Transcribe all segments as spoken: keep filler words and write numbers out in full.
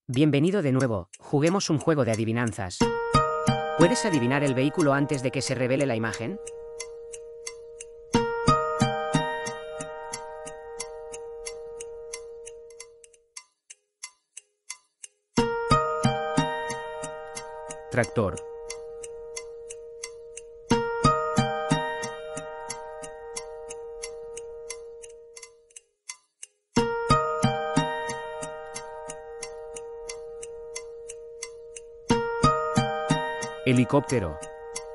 Bienvenido de nuevo, juguemos un juego de adivinanzas. ¿Puedes adivinar el vehículo antes de que se revele la imagen? Tractor. Helicóptero.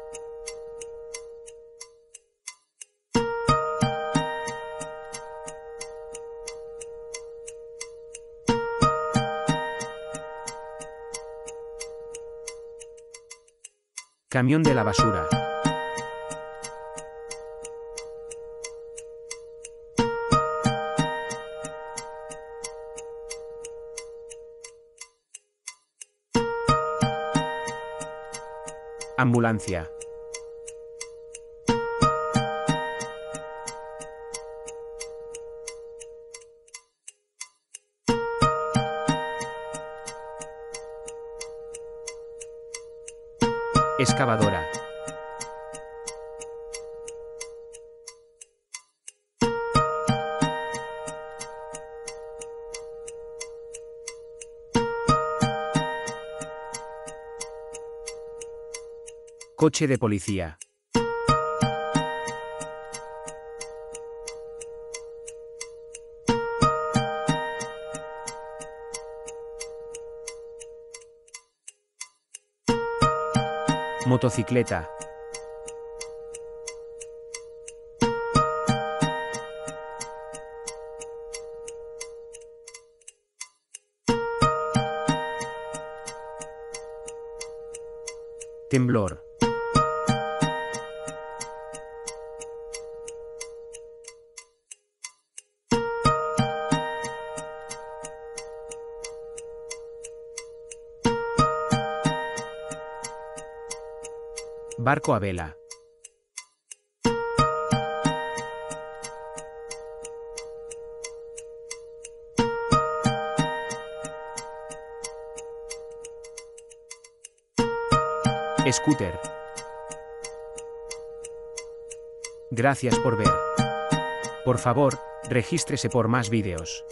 Camión de la basura. Ambulancia. Excavadora. Coche de policía. Motocicleta. Temblor. Barco a vela. Scooter. Gracias por ver. Por favor, regístrese por más vídeos.